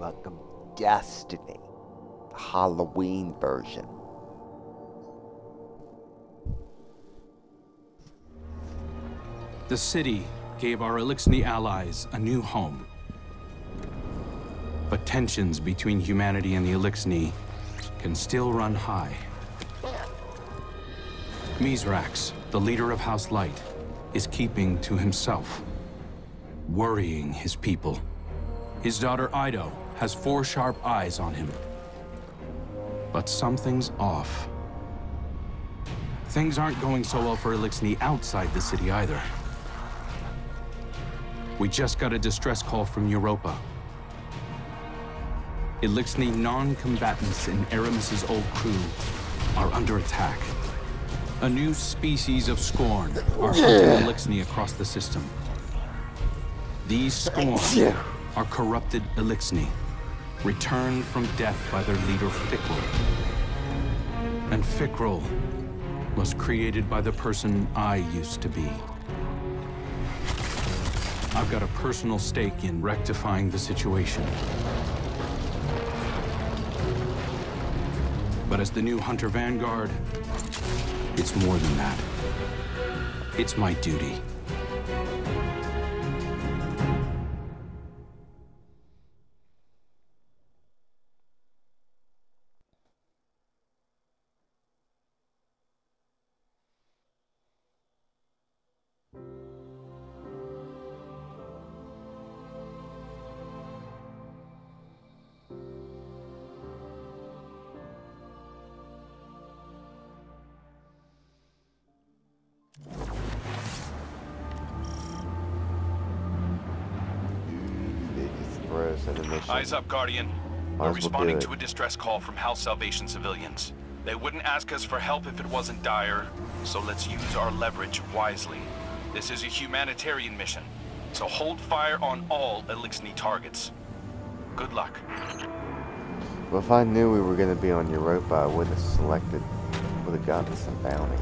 Welcome Destiny, the Halloween version. The city gave our Eliksni allies a new home. But tensions between humanity and the Eliksni can still run high. Mithrax, the leader of House Light, is keeping to himself, worrying his people. His daughter Ido has 4 sharp eyes on him. But something's off. Things aren't going so well for Eliksni outside the city either. We just got a distress call from Europa. Eliksni non-combatants in Aramis's old crew are under attack. A new species of Scorn are hunting Eliksni across the system. These Scorn are corrupted Eliksni, returned from death by their leader Fikrul. And Fikrul was created by the person I used to be. I've got a personal stake in rectifying the situation. But as the new Hunter Vanguard, it's more than that. It's my duty. Eyes up, Guardian. We're responding to a distress call from House Salvation civilians. They wouldn't ask us for help if it wasn't dire, so let's use our leverage wisely. This is a humanitarian mission, so hold fire on all Eliksni targets. Good luck. Well, if I knew we were going to be on Europa, I would have gotten some bounties.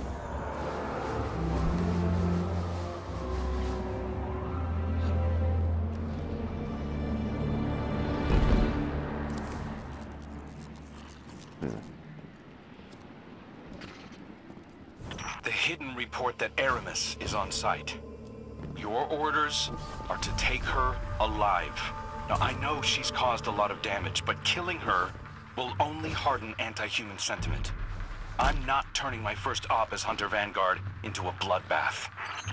The hidden report that Aramis is on site. Your orders are to take her alive. Now, I know she's caused a lot of damage, but killing her will only harden anti-human sentiment. I'm not turning my first op as Hunter Vanguard into a bloodbath.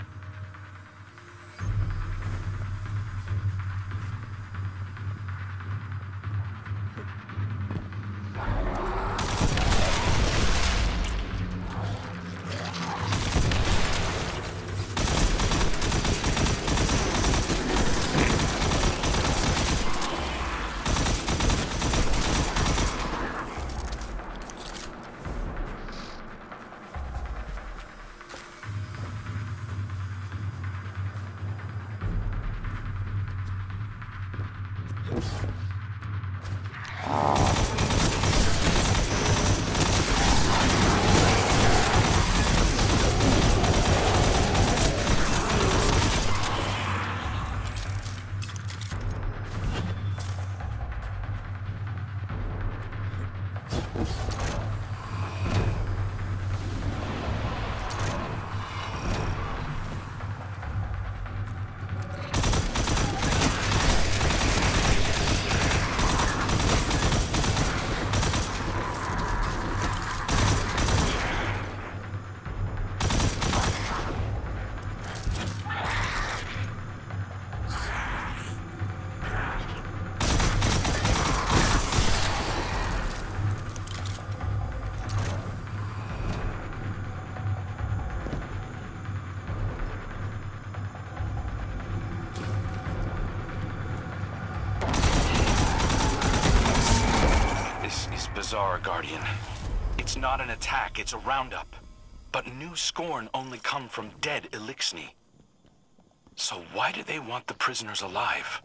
Bizarre, Guardian. It's not an attack, it's a roundup. But new Scorn only come from dead Eliksni. So why do they want the prisoners alive?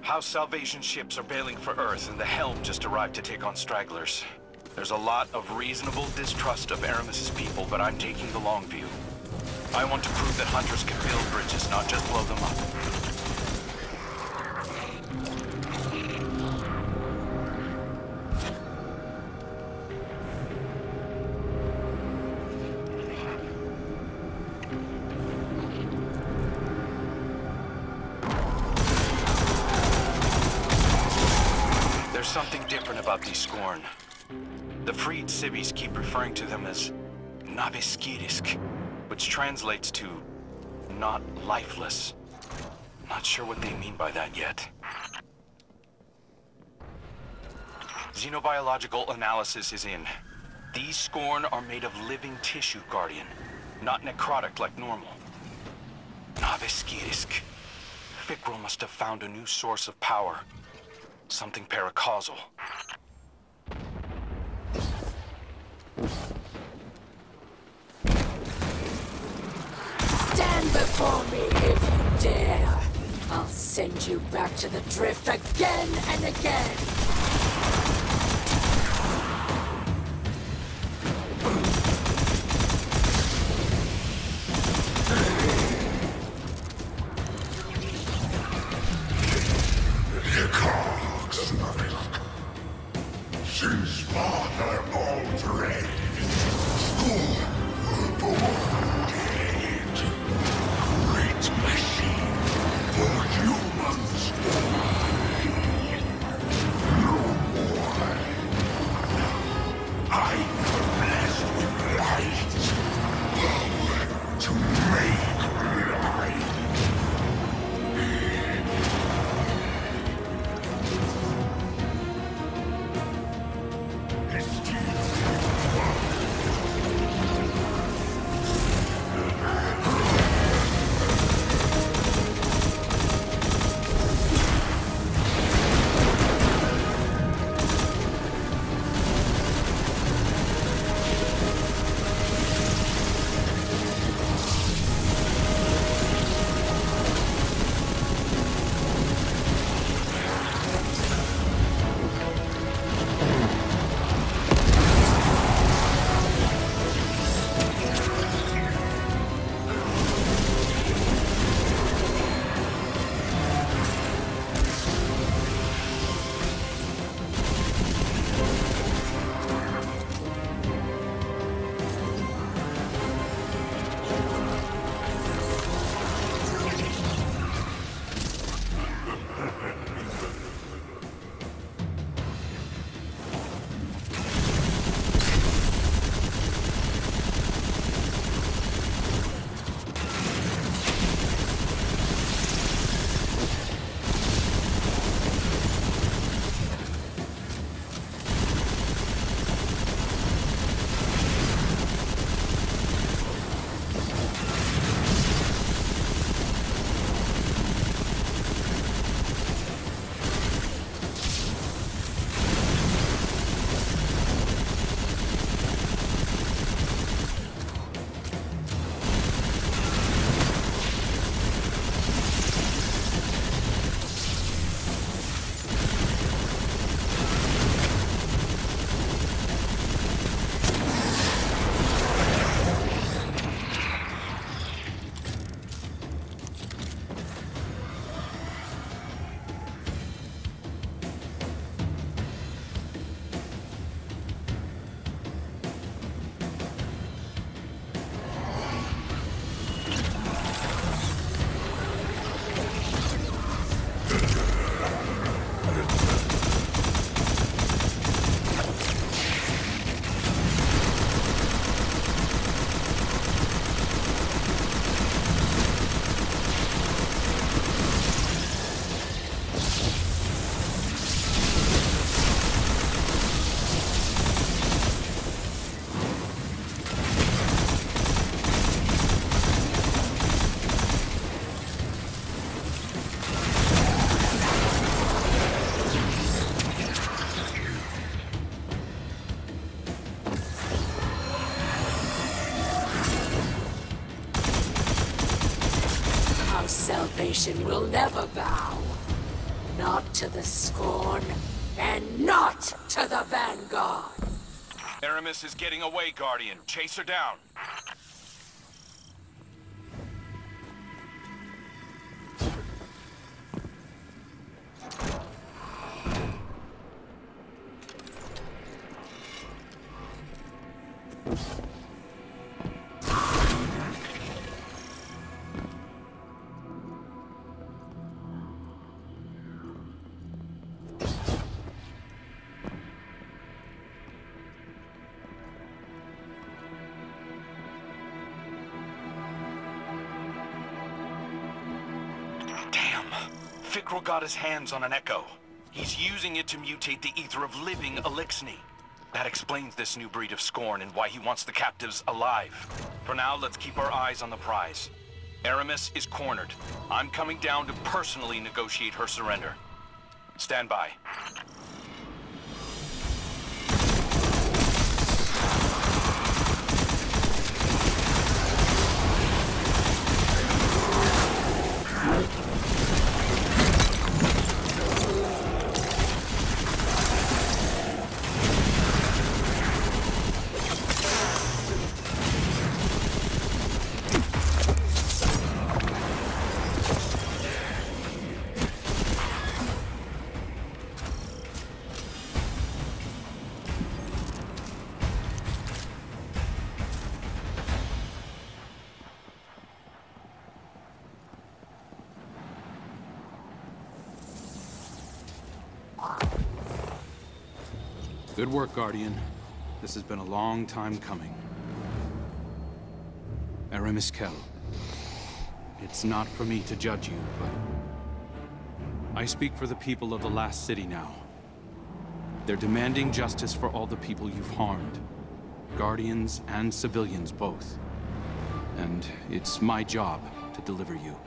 House Salvation ships are bailing for Earth, and the Helm just arrived to take on stragglers. There's a lot of reasonable distrust of Aramis's people, but I'm taking the long view. I want to prove that hunters can build bridges, not just blow them up. There's something different about these Scorn. The freed civvies keep referring to them as Naviskirisk, which translates to not lifeless. Not sure what they mean by that yet. Xenobiological analysis is in. These Scorn are made of living tissue, Guardian, not necrotic like normal. Naviskirisk. Fikrul must have found a new source of power. Something paracausal. Stand before me if you dare. I'll send you back to the drift again and again. Salvation will never bow. Not to the Scorn, and not to the Vanguard! Aramis is getting away, Guardian. Chase her down. Fikrul got his hands on an echo. He's using it to mutate the ether of living Eliksni. That explains this new breed of Scorn and why he wants the captives alive. For now, let's keep our eyes on the prize. Aramis is cornered. I'm coming down to personally negotiate her surrender. Stand by. Good work, Guardian. This has been a long time coming. Aramis Kell. It's not for me to judge you, but I speak for the people of the last city now. They're demanding justice for all the people you've harmed. Guardians and civilians both. And it's my job to deliver you.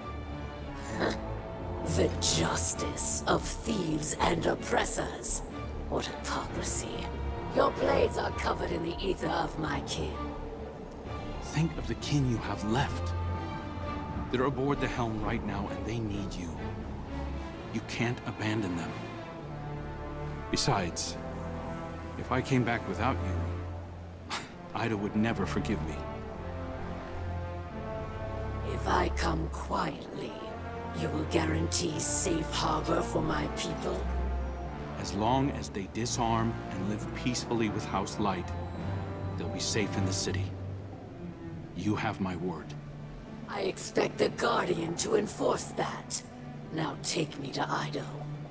The justice of thieves and oppressors. What hypocrisy. Your blades are covered in the ether of my kin. Think of the kin you have left. They're aboard the helm right now, and they need you. You can't abandon them. Besides, if I came back without you, Ida would never forgive me. If I come quietly, you will guarantee safe harbor for my people? As long as they disarm and live peacefully with House Light, they'll be safe in the city. You have my word. I expect the Guardian to enforce that. Now take me to Ido.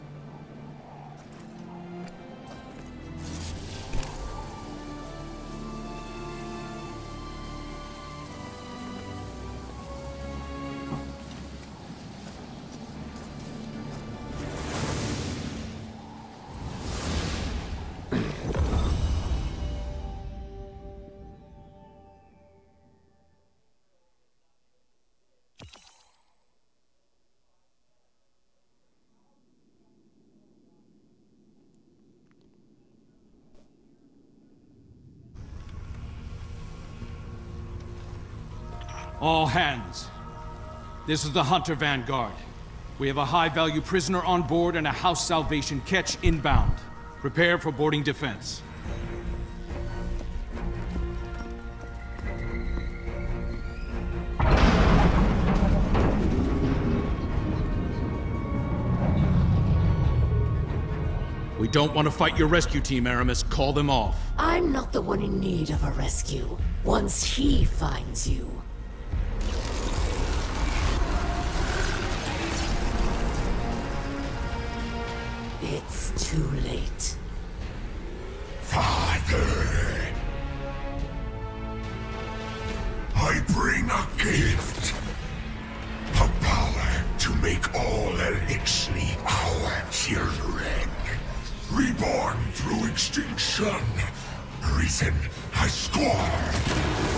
All hands. This is the Hunter Vanguard. We have a high-value prisoner on board and a House Salvation ketch inbound. Prepare for boarding defense. We don't want to fight your rescue team, Aramis. Call them off. I'm not the one in need of a rescue. Once he finds you. It's too late. Father! I bring a gift. The power to make all Eliksni our children. Reborn through extinction. Risen as Scorn.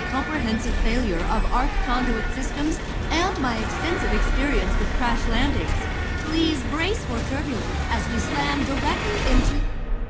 comprehensive failure of ARC conduit systems and my extensive experience with crash landings. Please brace for turbulence as we slam directly into...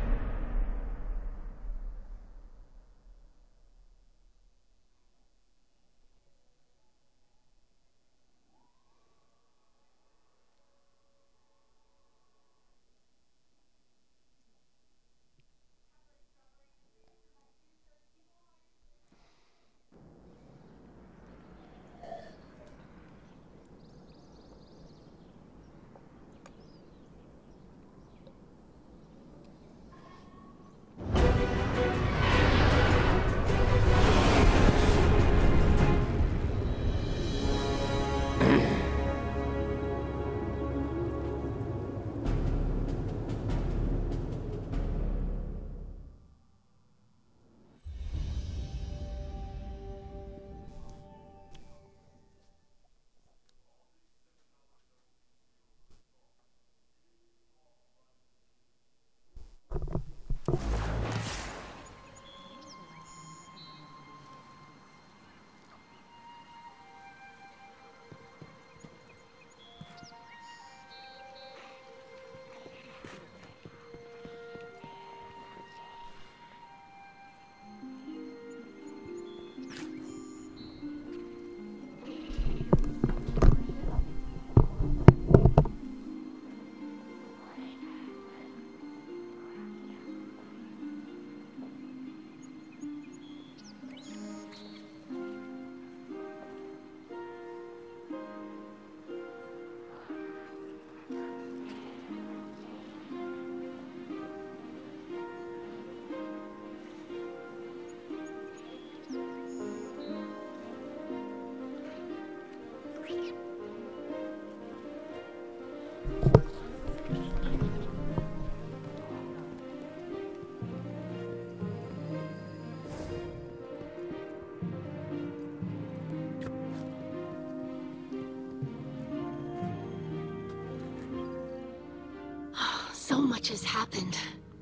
So much has happened.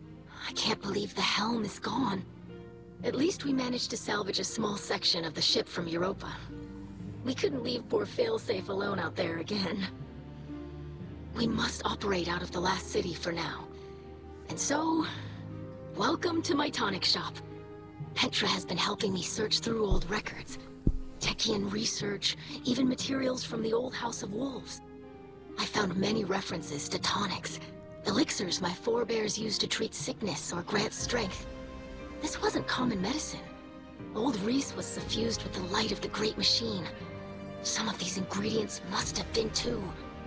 I can't believe the helm is gone. At least we managed to salvage a small section of the ship from Europa. We couldn't leave poor Failsafe alone out there again. We must operate out of the last city for now. And so, welcome to my tonic shop. Petra has been helping me search through old records. Techian research, even materials from the old House of Wolves. I found many references to tonics. Elixirs my forebears used to treat sickness or grant strength. This wasn't common medicine. Old Reese was suffused with the light of the Great Machine. Some of these ingredients must have been too.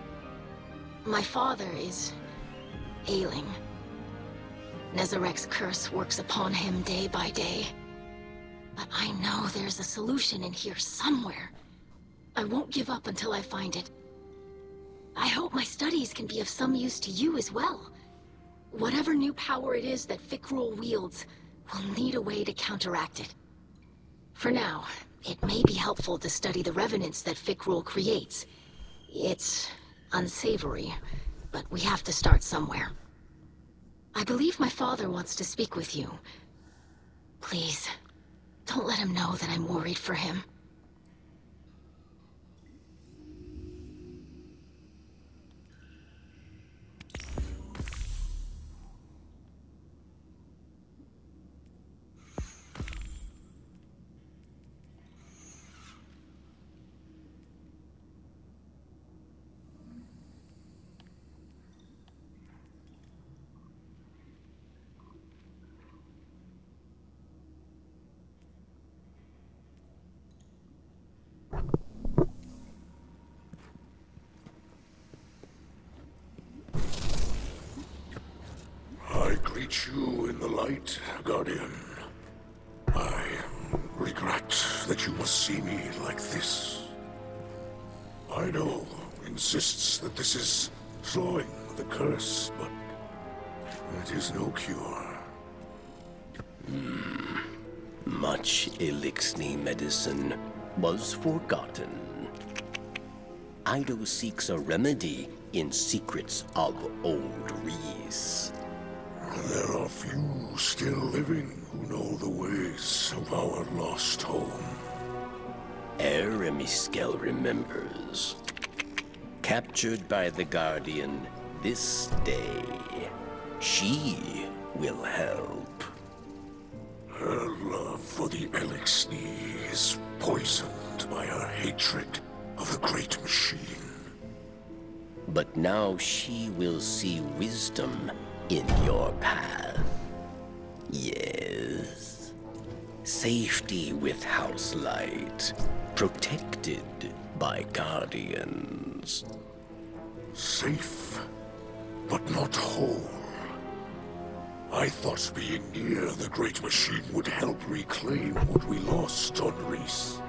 My father is ailing. Nezarek's curse works upon him day by day. But I know there's a solution in here somewhere. I won't give up until I find it. I hope my studies can be of some use to you as well. Whatever new power it is that Fikrul wields, we'll need a way to counteract it. For now, it may be helpful to study the revenants that Fikrul creates. It's unsavory, but we have to start somewhere. I believe my father wants to speak with you. Please, don't let him know that I'm worried for him. Greet you in the light, Guardian. I regret that you must see me like this. Ido insists that this is slowing the curse, but it is no cure. Much Eliksni medicine was forgotten. Ido seeks a remedy in secrets of old Reese. There are few still living who know the ways of our lost home. Miskel remembers. Captured by the Guardian this day, she will help. Her love for the Eliksni is poisoned by her hatred of the Great Machine. But now she will see wisdom in your path. Yes. Safety with House Light. Protected by Guardians. Safe, but not whole. I thought being near the Great Machine would help reclaim what we lost on Reese.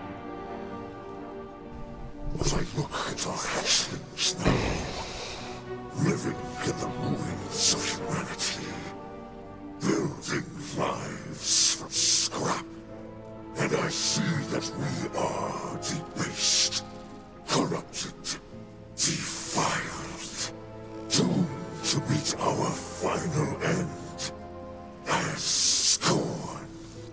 As I look at our hatchlings now, living in the ruins of humanity, building lives from scrap, and I see that we are debased, corrupted, defiled, doomed to meet our final end as scorn.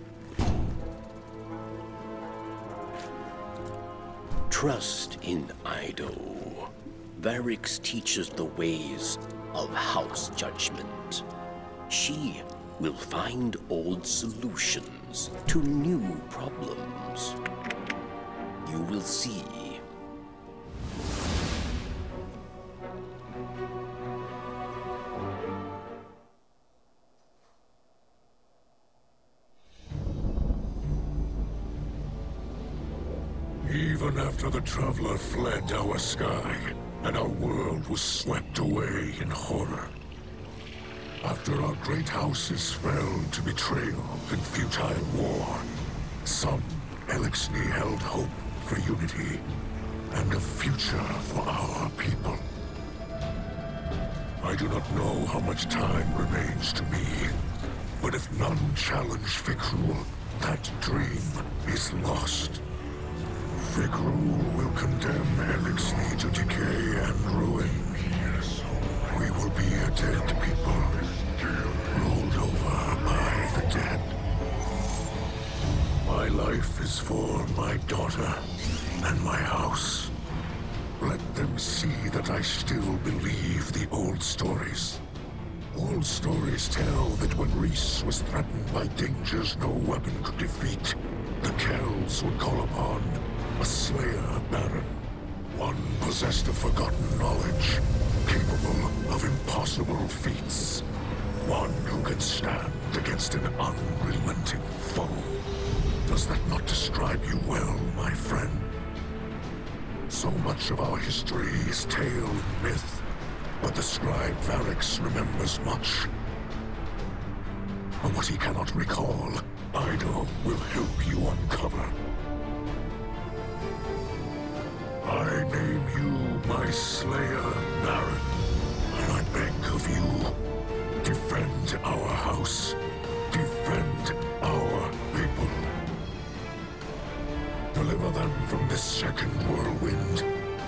Trust in Ido. Varix teaches the ways of House Judgment. She will find old solutions to new problems. You will see. Even after the Traveler fled our sky, and our world was swept away in horror. After our great houses fell to betrayal and futile war, some Eliksni held hope for unity and a future for our people. I do not know how much time remains to me, but if none challenge Fikrul, that dream is lost. Fikrul will condemn Eliksni to decay and ruin. We will be a dead people, rolled over by the dead. My life is for my daughter and my house. Let them see that I still believe the old stories. Old stories tell that when Reese was threatened by dangers no weapon could defeat, the Kells would call upon a Slayer Baron. One possessed of forgotten knowledge, capable of impossible feats. One who can stand against an unrelenting foe. Does that not describe you well, my friend? So much of our history is tale and myth, but the scribe Varix remembers much. And what he cannot recall, Ido will help you uncover. I name you my Slayer Baron, and I beg of you, defend our house, defend our people. Deliver them from this second whirlwind.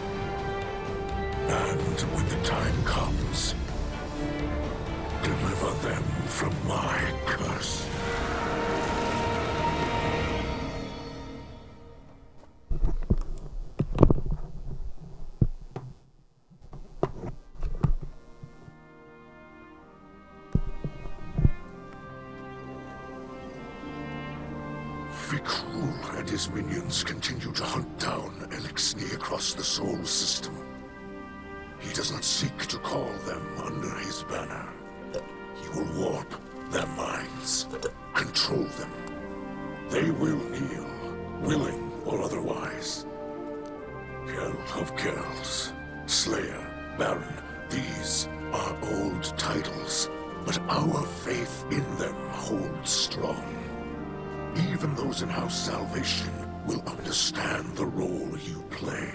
And when the time comes, deliver them from my curse. Fikrul and his minions continue to hunt down Eliksni across the Sol system. He does not seek to call them under his banner. He will warp their minds, control them. They will kneel, willing or otherwise. Kell of Kells, Slayer, Baron, these are old titles, but our faith in them holds strong. Even those in House Salvation will understand the role you play.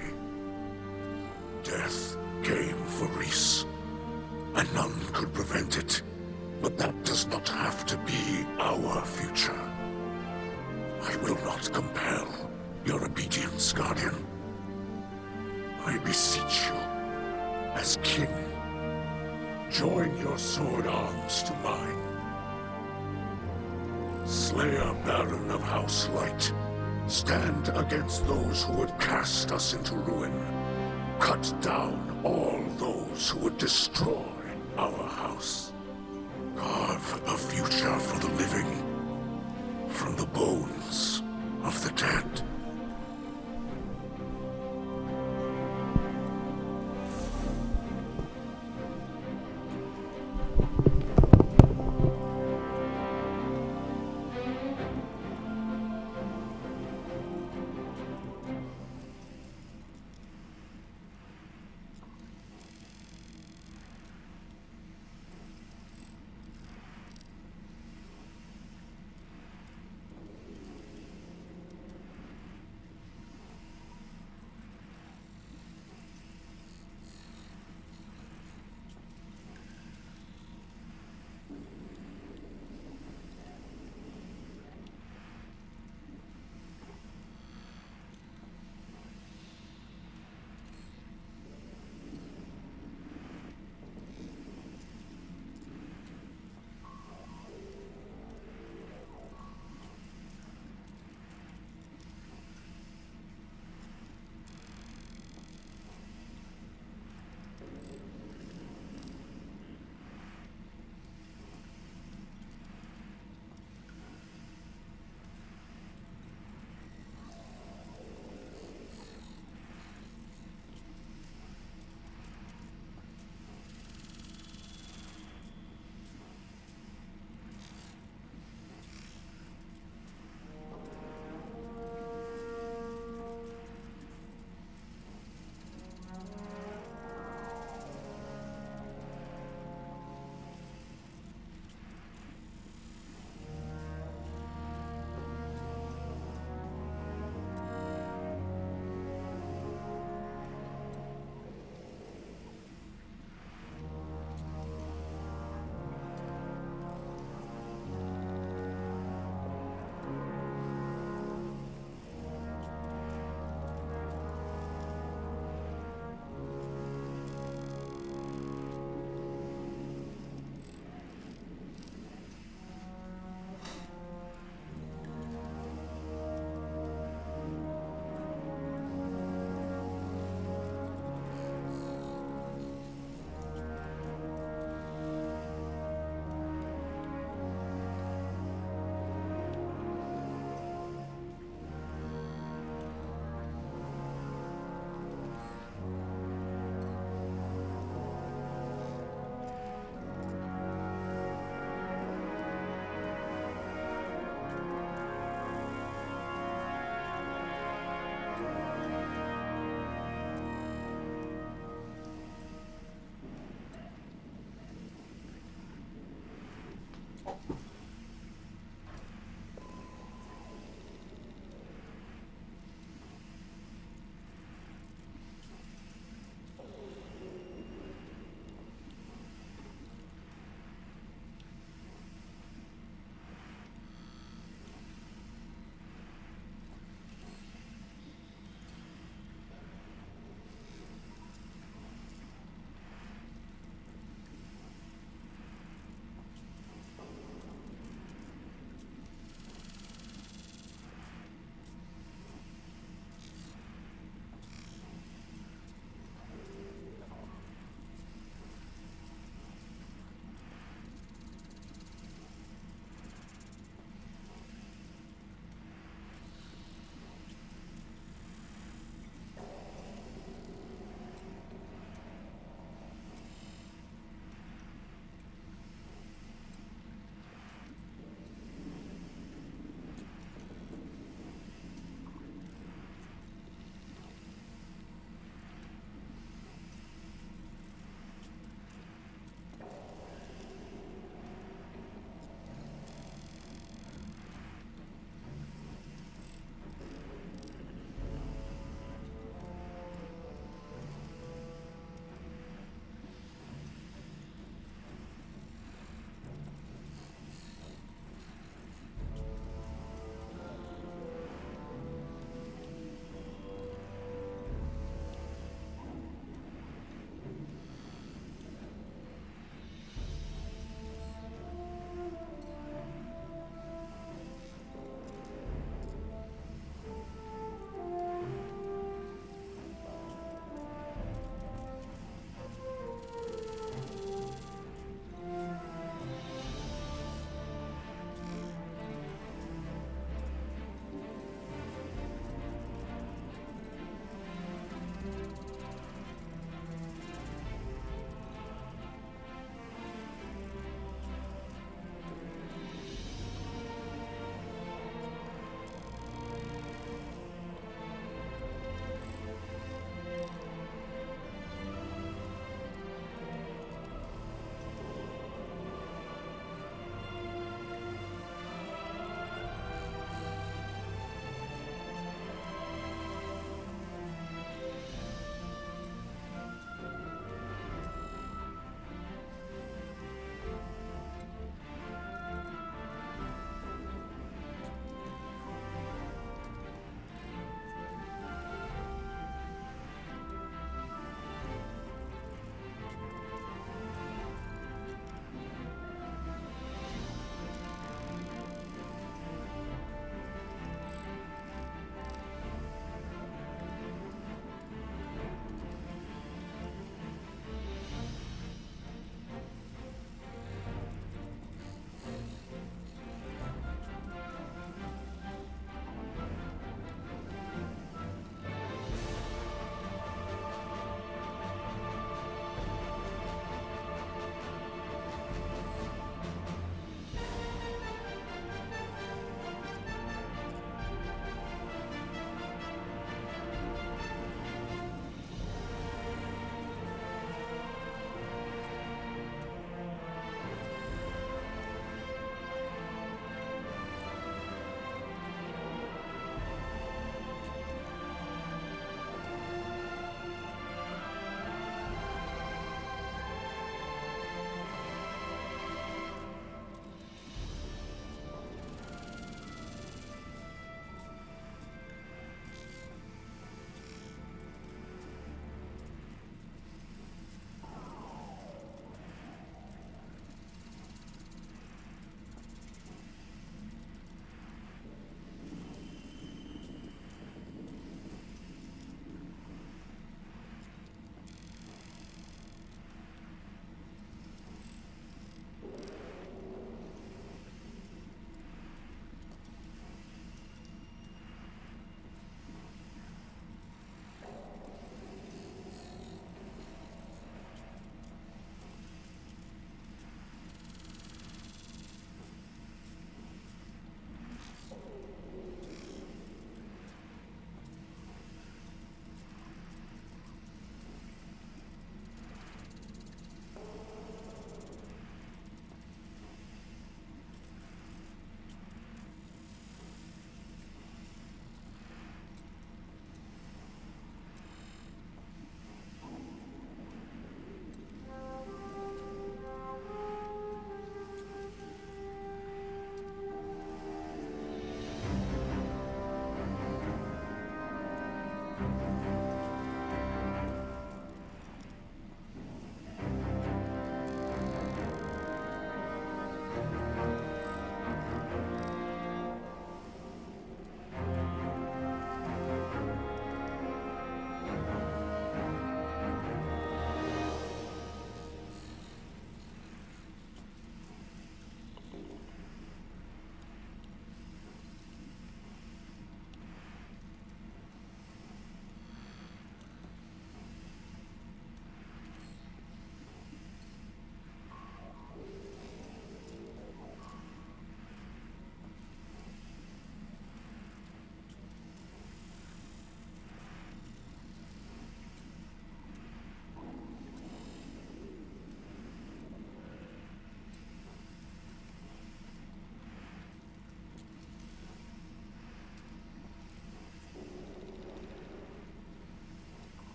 Death came for Reese, and none could prevent it. But that does not have to be our future. I will not compel your obedience, Guardian. I beseech you, as kin, join your sword arms to mine. Slayer Baron of House Light, Stand against those who would cast us into ruin. Cut down all those who would destroy our house. Carve a future for the living from the bones of the dead.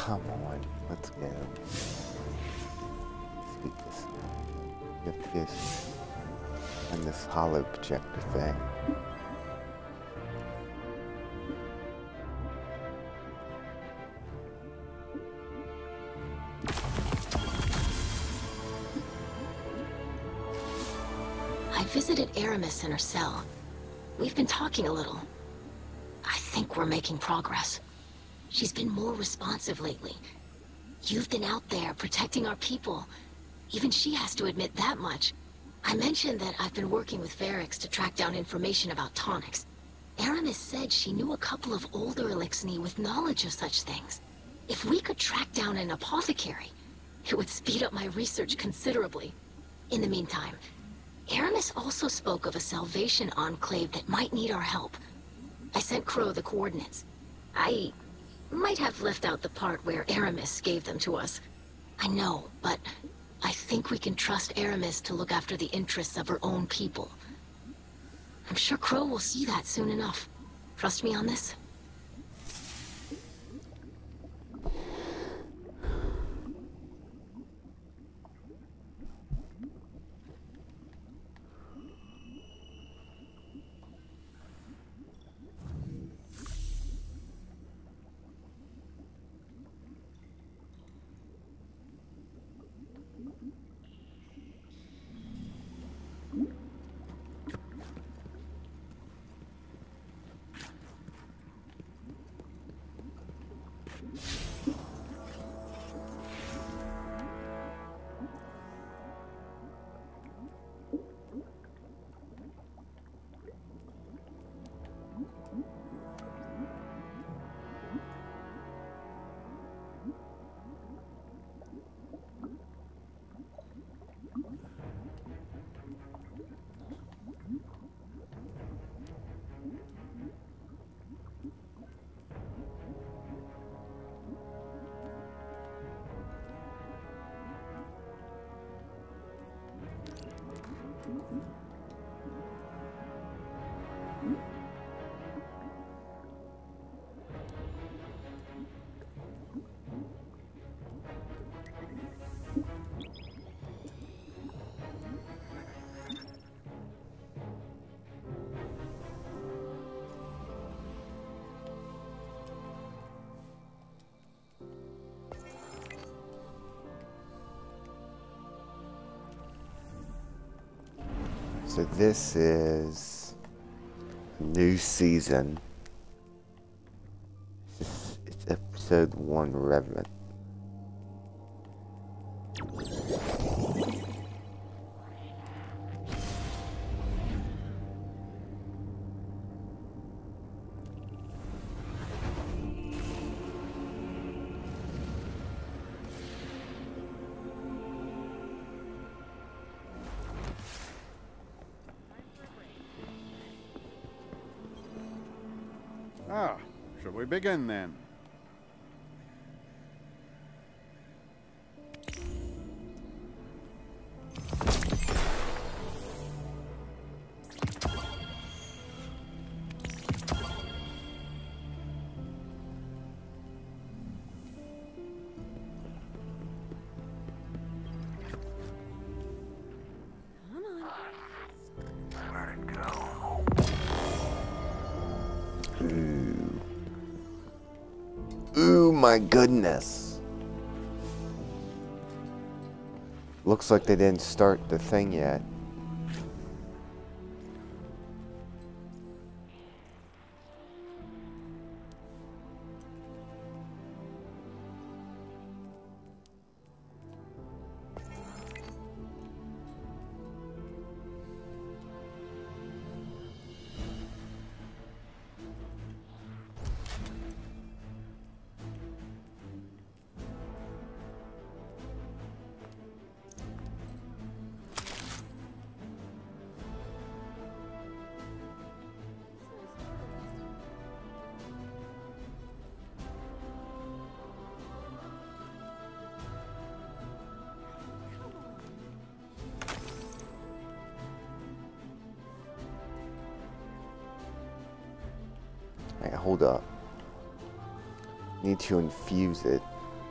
Come on, let's go. Let's get this. You have to go on this hollow projector thing. I visited Aramis in her cell. We've been talking a little. I think we're making progress. She's been more responsive lately. You've been out there protecting our people. Even she has to admit that much. I mentioned that I've been working with Varix to track down information about tonics. Aramis said she knew a couple of older Elixni with knowledge of such things. If we could track down an apothecary, it would speed up my research considerably. In the meantime, Aramis also spoke of a Salvation Enclave that might need our help. I sent Crow the coordinates. I might have left out the part where Aramis gave them to us. I know, but I think we can trust Aramis to look after the interests of her own people. I'm sure Crow will see that soon enough. Trust me on this? So this is a new season. It's episode 1, Revenant. Ah, shall we begin then? Ooh, my goodness. Looks like they didn't start the thing yet. Hold up. Need to infuse it.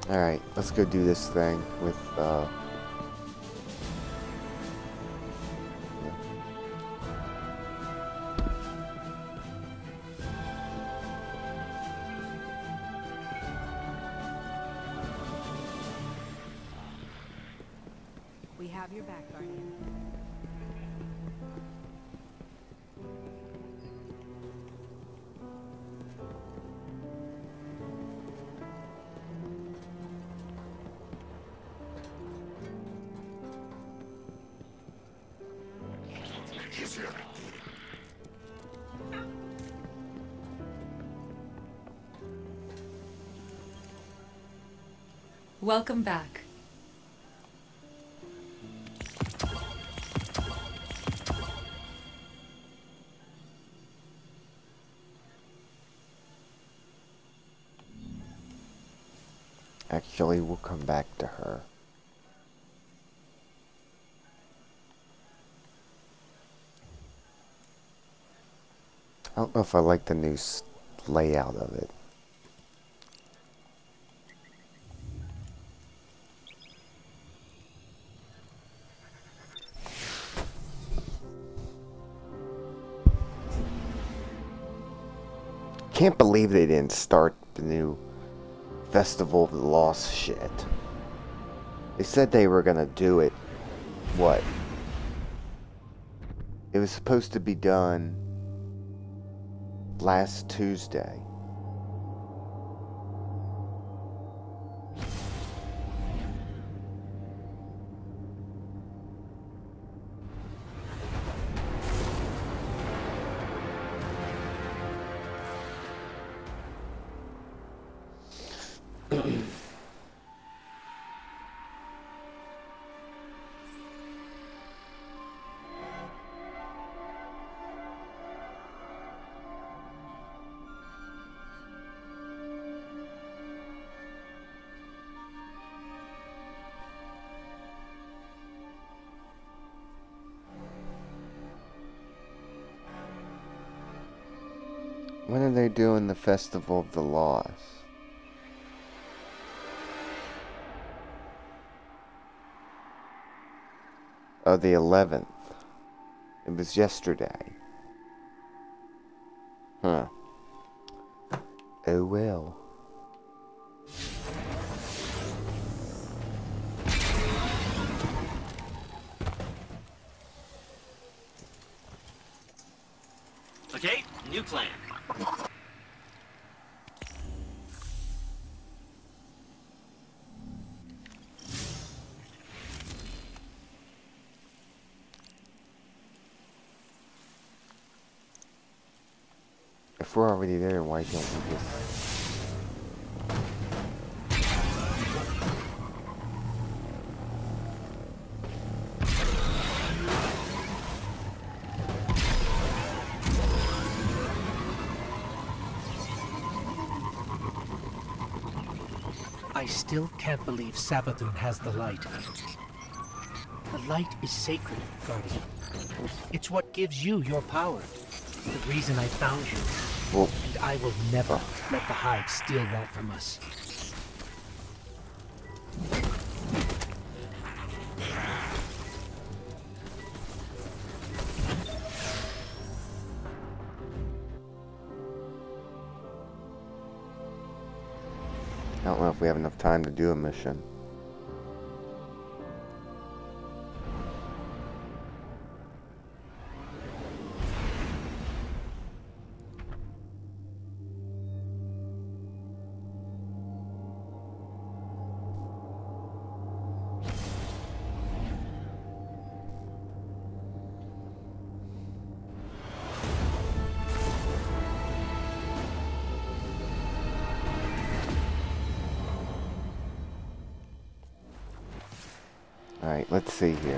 Alright, let's go do this thing with, We have your back, Guardian. Welcome back. actually, we'll come back to her. I don't know if I like the new layout of it. Can't believe they didn't start the new Festival of the Lost shit. They said they were gonna do it. What? It was supposed to be done last Tuesday. When are they doing the Festival of the Lost? Oh, the 11th. It was yesterday. Huh. Oh well. Okay, new plan. If we're already there, why don't we just... I still can't believe Savathun has the light. The light is sacred, Guardian. It's what gives you your power. The reason I found you. Well, and I will never let the Hive steal that from us. I don't know if we have enough time to do a mission. Alright, let's see here.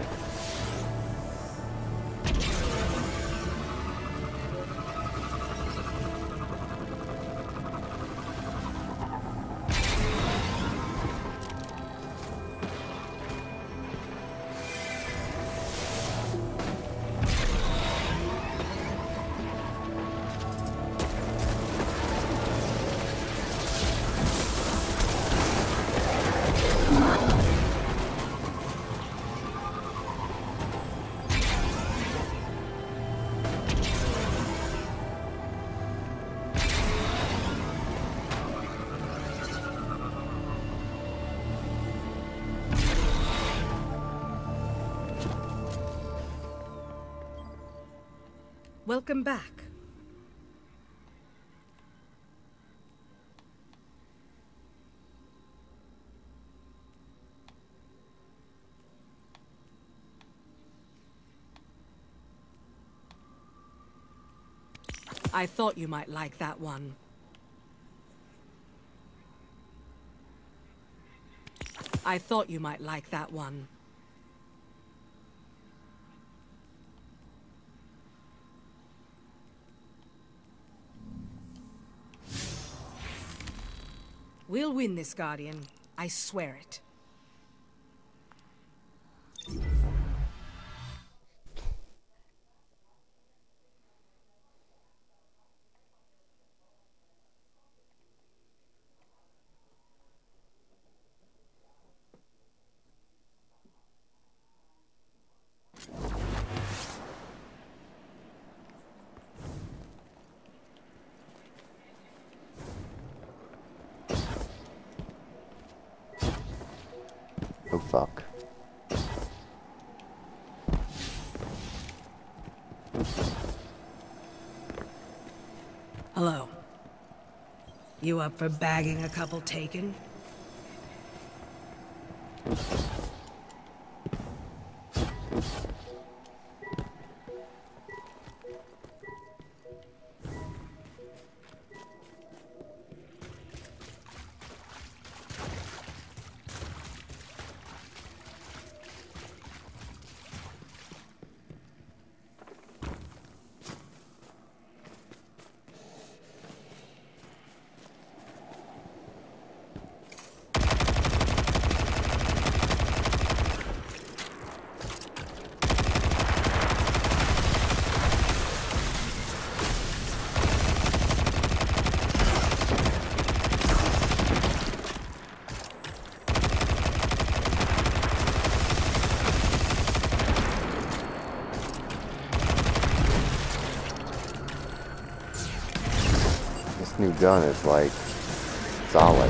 Welcome back. I thought you might like that one. I thought you might like that one. We'll win this, Guardian. I swear it. Oh fuck. Hello. You up for bagging a couple taken? This new gun is like solid.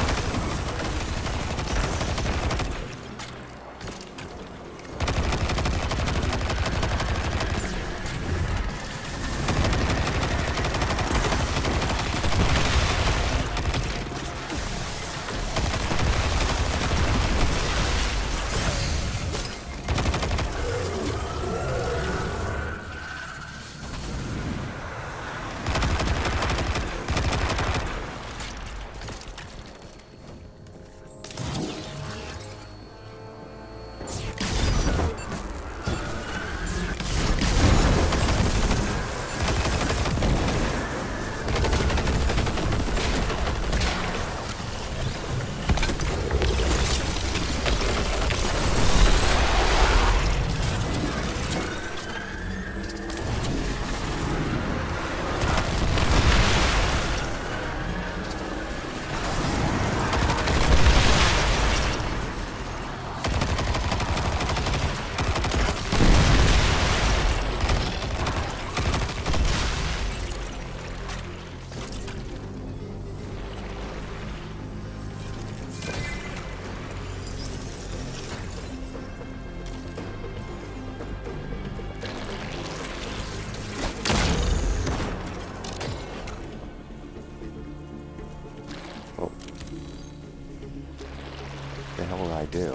The hell would I do?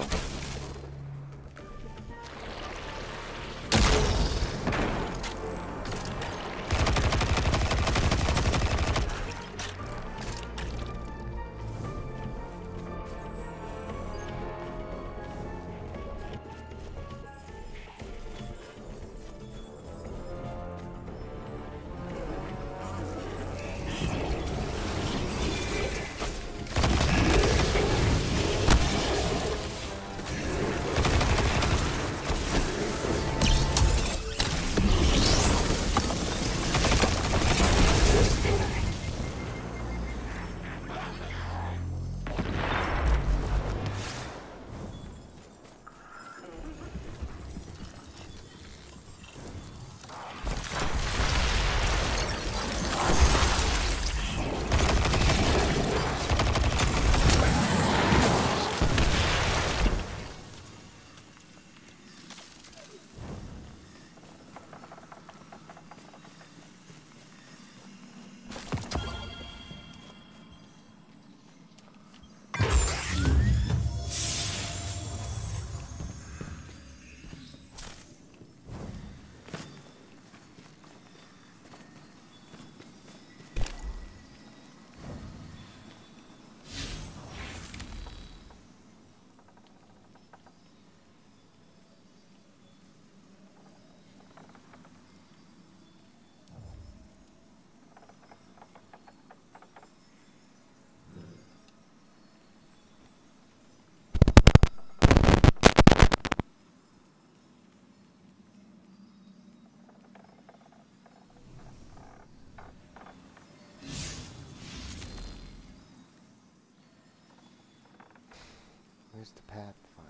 Where's the Pathfinder?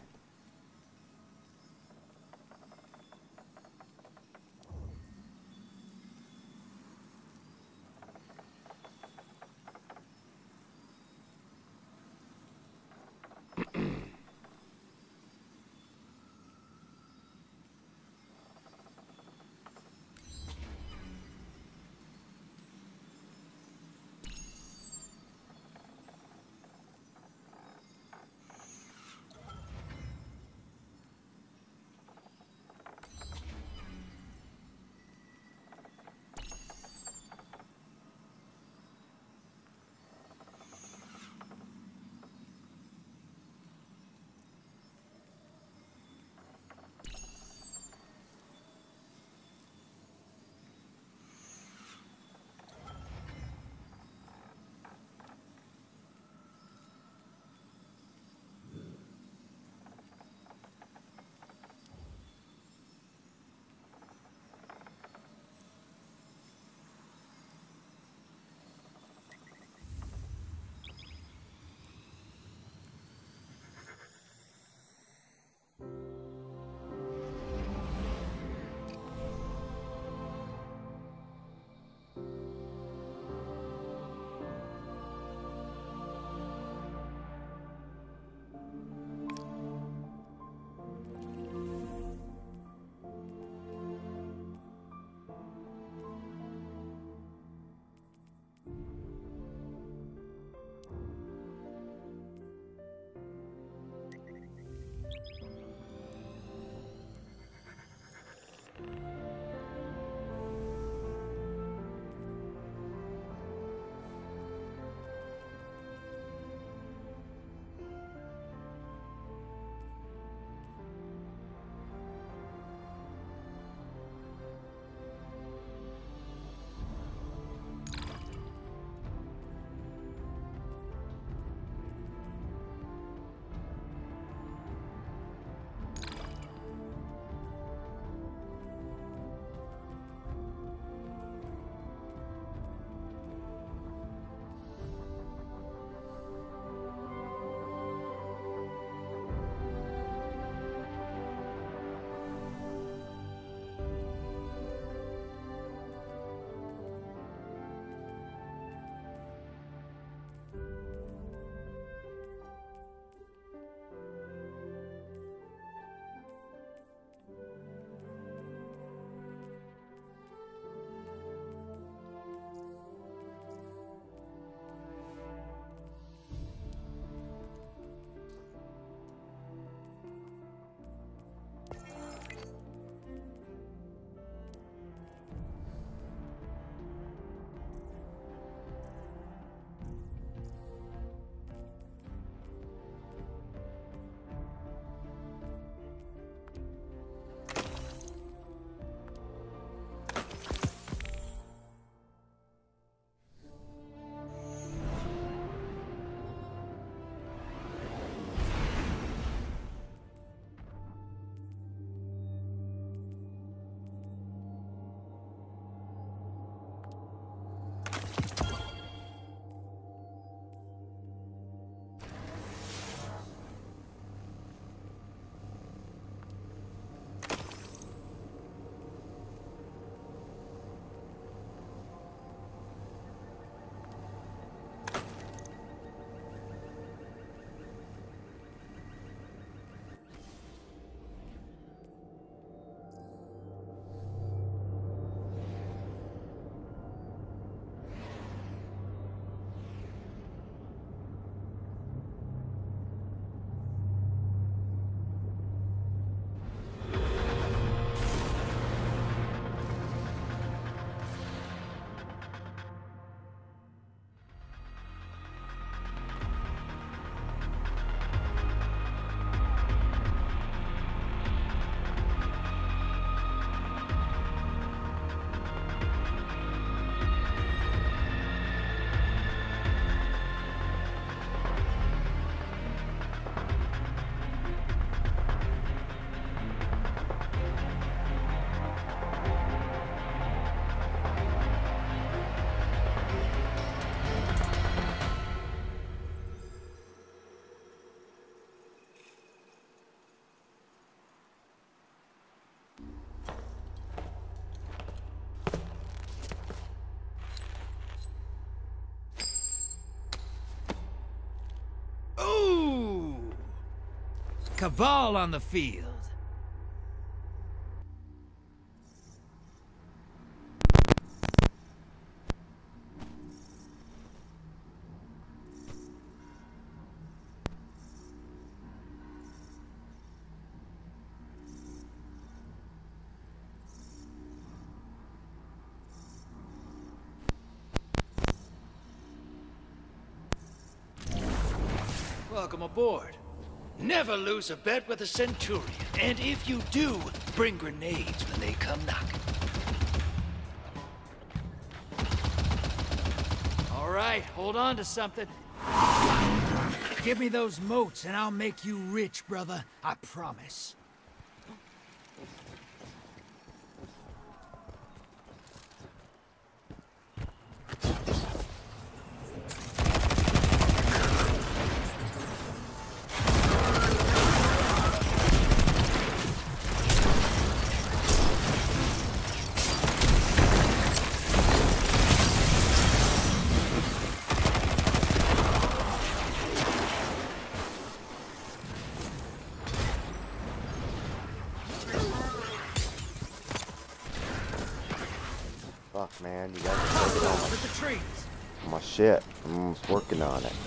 Cabal on the field. Welcome aboard. Never lose a bet with a Centurion, and if you do, bring grenades when they come knocking. All right, hold on to something. Give me those motes and I'll make you rich, brother. I promise. Fuck, man, you gotta take it on. Look at the trees. My shit. I'm almost working on it.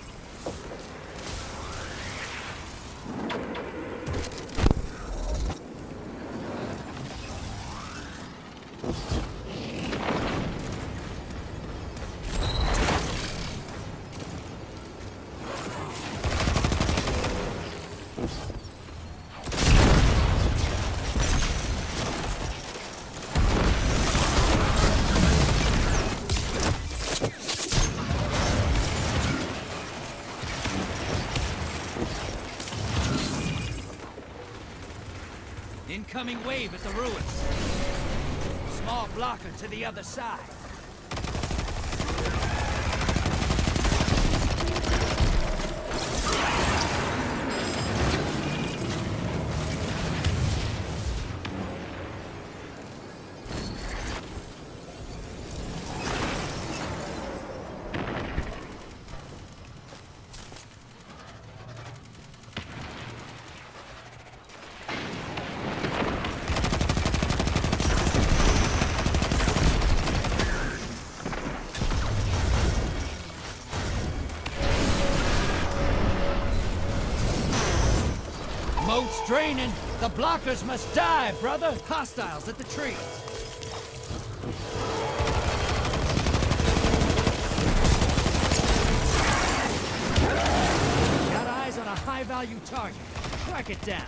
Incoming wave at the ruins. Small blocker to the other side. Moat's draining. The blockers must die, brother. Hostiles at the trees. Got eyes on a high-value target. Track it down.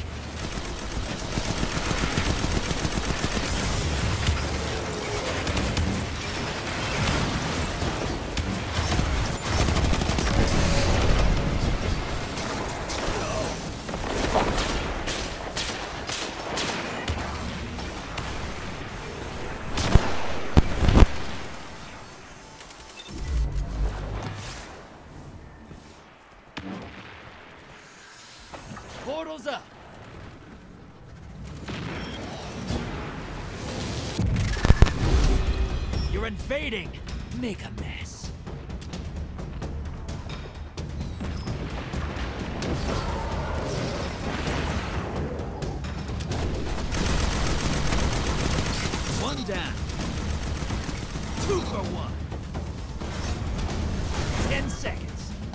Portals up. You're invading. Make a mess. One down. 2 for 1. 10 seconds.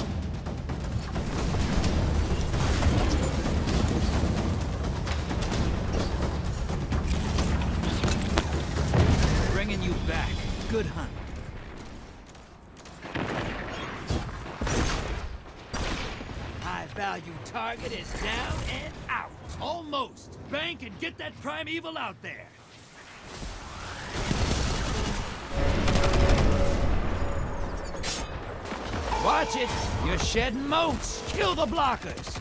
Bringing you back. Good hunt. High-value target is down and out. Almost. Bank and get that primeval out there. Watch it. You're shedding moats. Kill the blockers.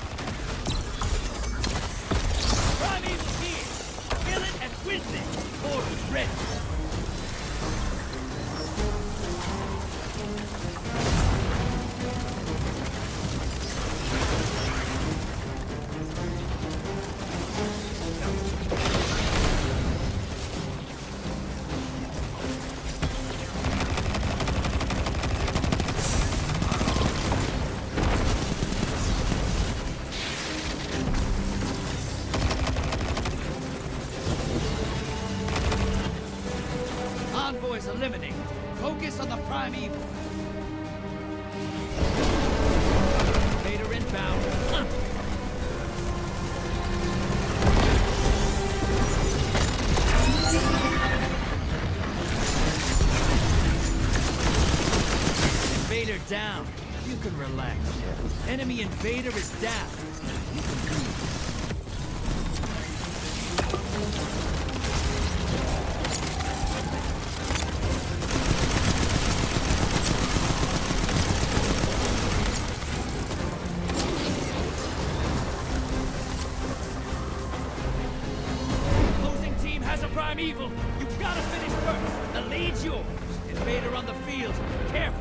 Primeval here. Kill it and win it. Portal's ready. eliminate. Focus on the primeval. Vader inbound. Invader down. You can relax. Enemy invader is down. You can breathe. Opposing team has a primeval. You gotta finish first. The lead's yours. Invader on the field. Careful.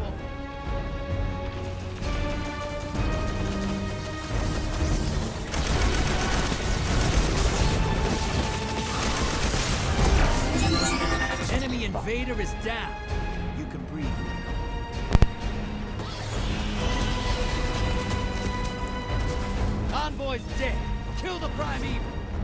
Enemy invader is down. You can breathe. Envoy's dead. Kill the primeval.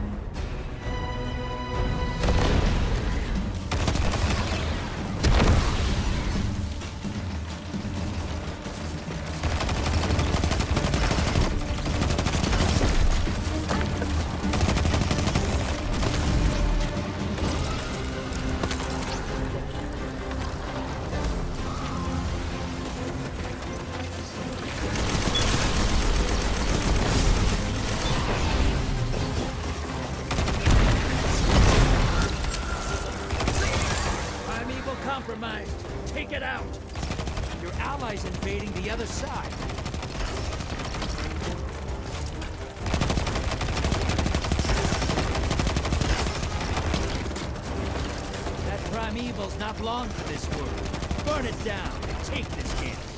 Compromised. Take it out. Your allies invading the other side. That primeval's not long for this world. Burn it down and take this chance.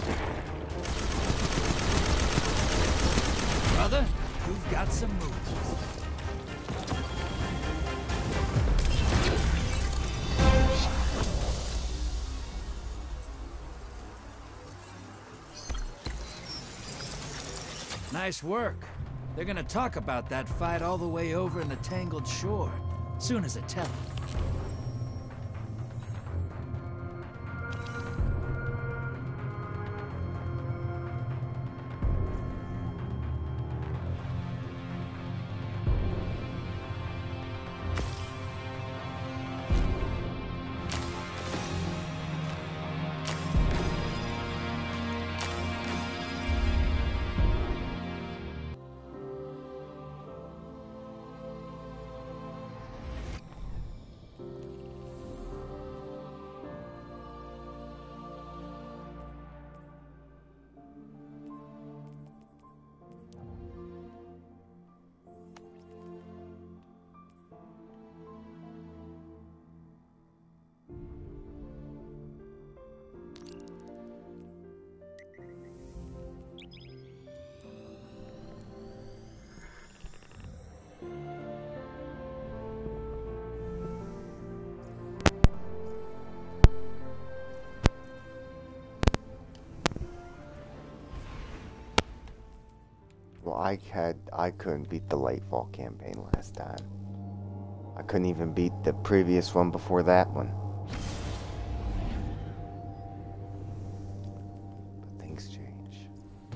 Brother, you've got some moves. Nice work. They're gonna talk about that fight all the way over in the Tangled Shore. Soon as it tells. Well, I couldn't beat the Lightfall campaign last time. I couldn't even beat the previous one before that one. But things change.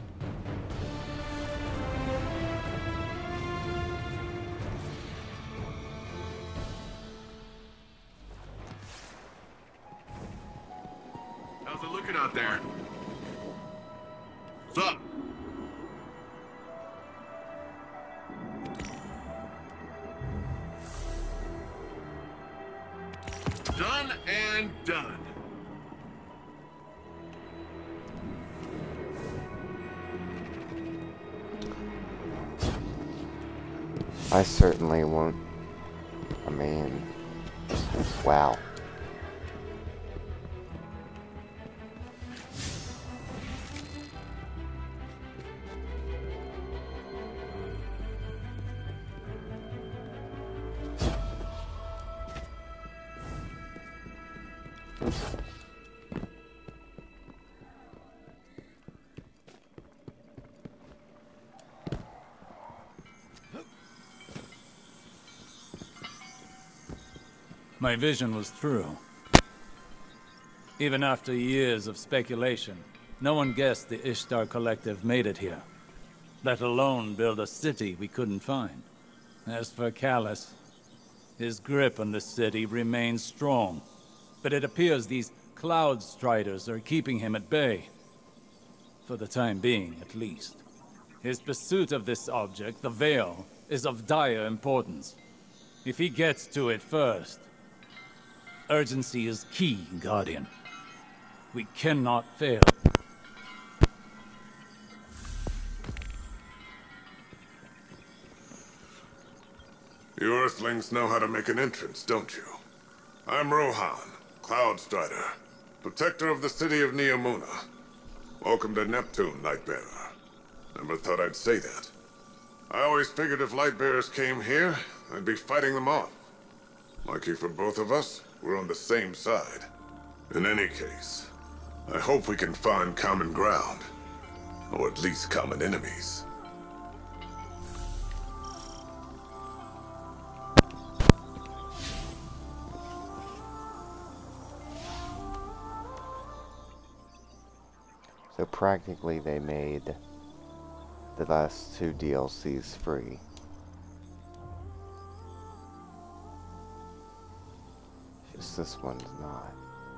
How's it looking out there? What's up? Done and done. I certainly won't. I mean, wow. My vision was through. Even after years of speculation, no one guessed the Ishtar Collective made it here. Let alone build a city we couldn't find. As for Callus, his grip on the city remains strong. But it appears these Cloud Striders are keeping him at bay. For the time being, at least. His pursuit of this object, the Veil, is of dire importance. If he gets to it first... Urgency is key, Guardian. We cannot fail. You Earthlings know how to make an entrance, don't you? I'm Rohan, Cloud Strider, protector of the city of Neomuna. Welcome to Neptune, Lightbearer. Never thought I'd say that. I always figured if Lightbearers came here, I'd be fighting them off. Lucky for both of us, we're on the same side. In any case, I hope we can find common ground. Or at least common enemies. So practically they made the last 2 DLCs free. Just this one's not.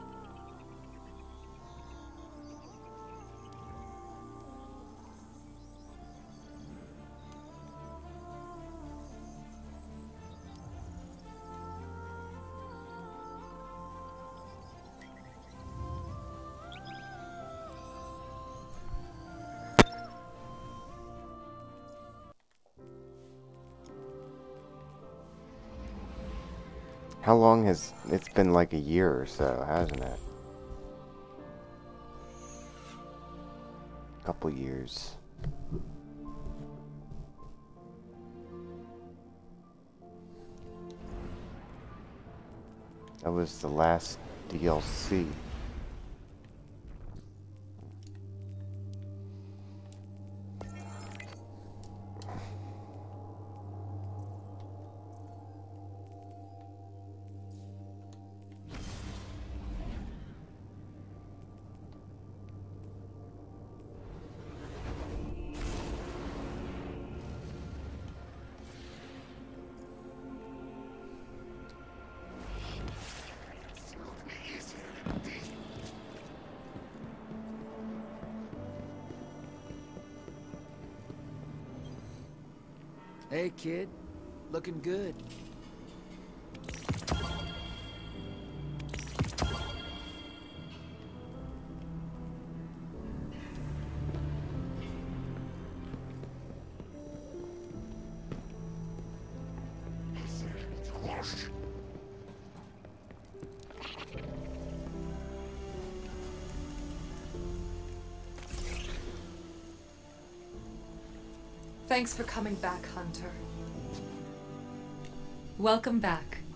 How long has... It's been like a year or so, hasn't it? Couple years. That was the last DLC. Hey, kid. Looking good. Thanks for coming back, Hunter. Welcome back.